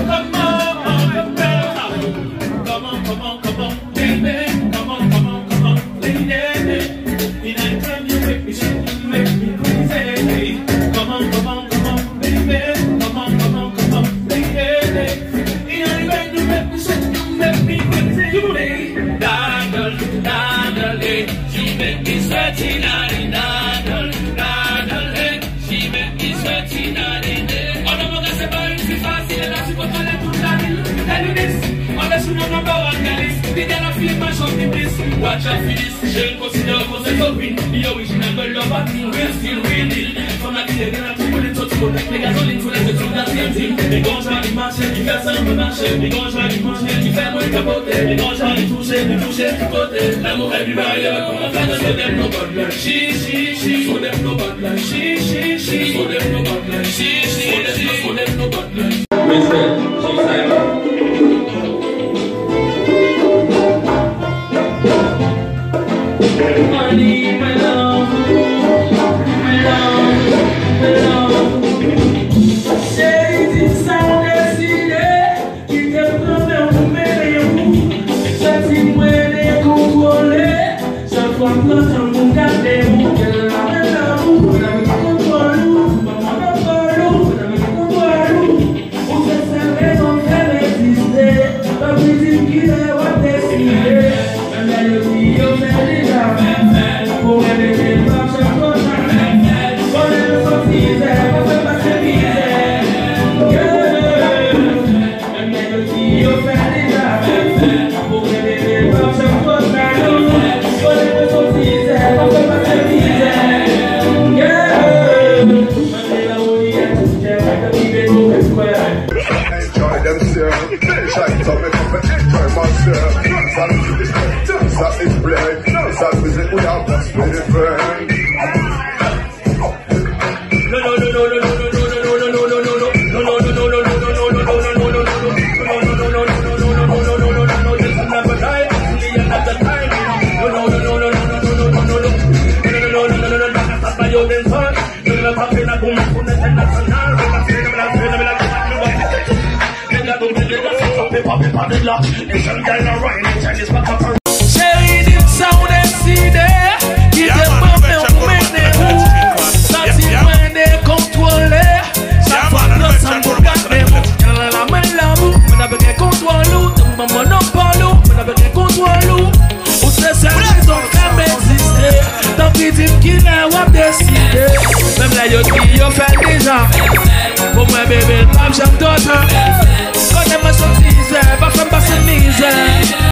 Watch out for this, je considère qu'on s'est sorti. The original girl love at me, we're still real. From la vie, again, I'm too to protect the gasoline for the truth that's empty. Les gants, je vais aller marcher, qui fait ça, on peut marcher. Les gants, je vais aller manger, qui fait moins capoter. Les gants, je vais aller toucher, de côté. L'amour est du barrière, pour la fin de so them no bad like she. So them no bad like she. So them no bad like she. So them no bad like Respect, she's silent. Money, my love, my love, my love. C'est une salle décidée qui te prend pour mêler vous. C'est une moelle contrôlée. Chaque fois que l'on vous garde, vous qu'elle ramène la boue. Vous n'avez pas contrôlé, vous n'avez pas contrôlé. Vous faites sa raison qu'elle existait. La musique qui est votre décidée. Même la vie, on fait déjà. Pour aider les femmes, chaque fois, on aime son misère, on fait pas ses misères. Même les filles, on fait déjà. Pour aider les femmes, chaque fois, on aime son misère, on fait pas ses misères. Même la rouille est tout fière, avec le bébé pour le square. Enjoy themselves, they shine to make up and enjoy myself. That is black, that music without that spirit burn. Chérie, dit ça on décide qui te prend pour mener où ça t'y prend de contrôler chaque fois que ça me regarde la main la boue on n'a pas de contrôle maman non pas l'eau on n'a pas de contrôle ou c'est ça raison qu'elle existe tant pis dis qui n'a pas décidé même la yo qui yo fait déjà pour moi bébé pas j'aime